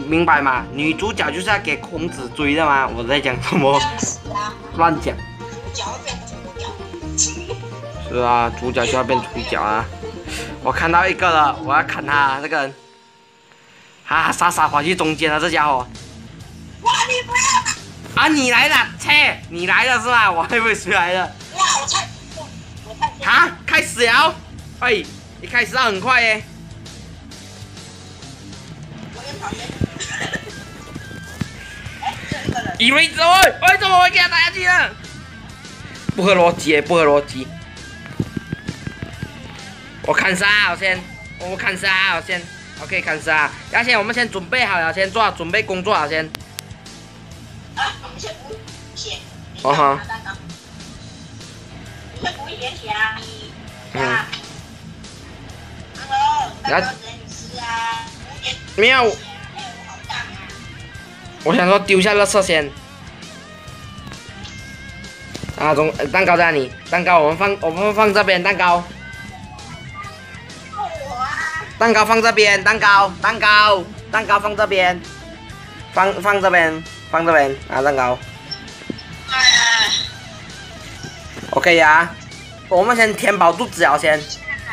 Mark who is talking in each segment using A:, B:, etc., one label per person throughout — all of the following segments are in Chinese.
A: 明白吗？女主角就是要给孔子追的吗？我在讲什么？乱讲。
B: 主角变主角。
A: 是啊，主角就要变主角啊！我看到一个了，我要砍他这个人。傻跑去中间了，这家伙。
B: 哇，你不要！
A: 啊，你来了，切，你来了是吧？我还以为谁来了。
B: 哇，我猜。
A: 开始了。哎，一开始很快耶。以为怎么会给他打下去呢？不合逻辑，不合逻辑。我砍杀，我砍杀，我先 ，OK， 砍杀。要先，我们先准备好了，先做好准备工作好先。
B: 啊，我们先补血。
A: 哦哈。
B: 你先补一点血啊，
A: 嗯。
B: 然后，吃啊。
A: 没有。我想说丢下垃圾先。啊，蛋糕在哪里？蛋糕我们放这边，蛋糕。蛋糕放这边，蛋糕放这边，放这边啊，蛋糕。OK 呀，我们先填饱肚子了先。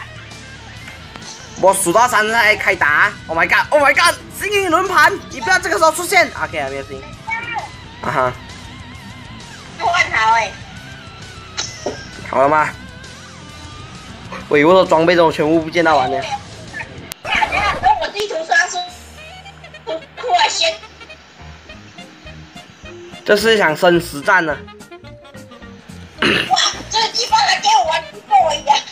A: 我数到3再开打。Oh my god！ 幸运轮盘，你不要这个时候出现。OK 啊，没有事情。啊哈。
B: 换好哎。
A: 好了吗？我以为我的装备都全部不见到完了。
B: 我地图上说，突然先。
A: 这是一场生死战呢。
B: 哇，这个地方还给我玩不过我一样。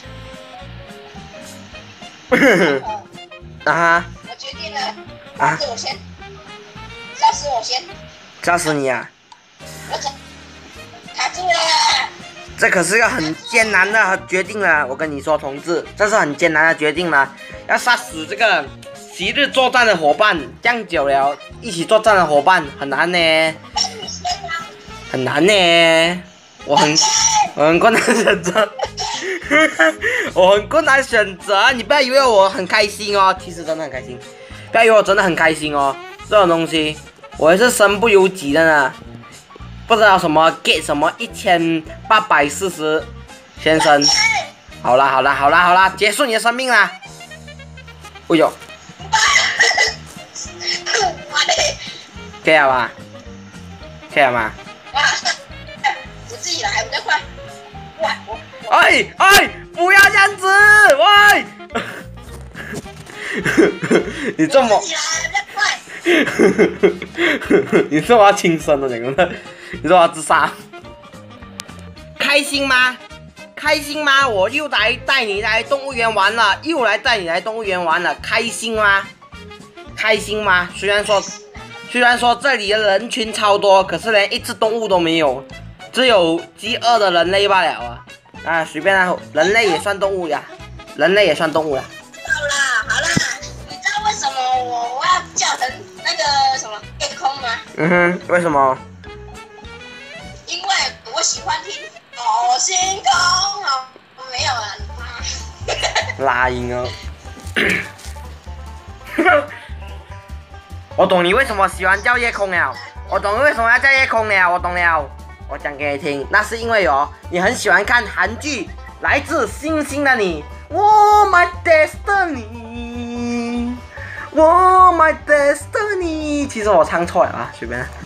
A: 啊哈！
B: 我决定了，杀死我先，杀死我先，
A: 杀死你啊！
B: 我走，卡住了。
A: 这可是个很艰难的决定了，我跟你说，同志，这是很艰难的决定了，要杀死这个昔日作战的伙伴，这样久了，一起作战的伙伴很难呢，很难呢，我很困难选择。我很困难选择，你不要以为我很开心哦，其实真的很开心，不要以为我真的很开心哦，这种东西我也是身不由己的呢，不知道什么 get 什么1840先生，好啦，结束你的生命啦，哎呦，可以了吧？可以了吗？
B: 我自己来，我再快，哇！
A: 哎，不要这样子，喂！你这么，你说我要轻生了，整个，你说我要自杀，开心吗？开心吗？我又来带你来动物园玩了，开心吗？开心吗？虽然说这里的人群超多，可是连一只动物都没有，只有饥饿的人类罢了啊！啊，随便啦，人类也算动物呀，
B: 好啦，你知道为什么我要叫成那个什么夜空吗？
A: 嗯哼，为什么？
B: 因为我喜欢听哦星空哦，没有了。
A: 拉音哦。我懂你为什么喜欢叫夜空了，我懂你为什么要叫夜空了，我懂了。我讲给你听，那是因为你很喜欢看韩剧《来自星星的你》。Oh my destiny， Oh my destiny。其实我唱错了啊，随便。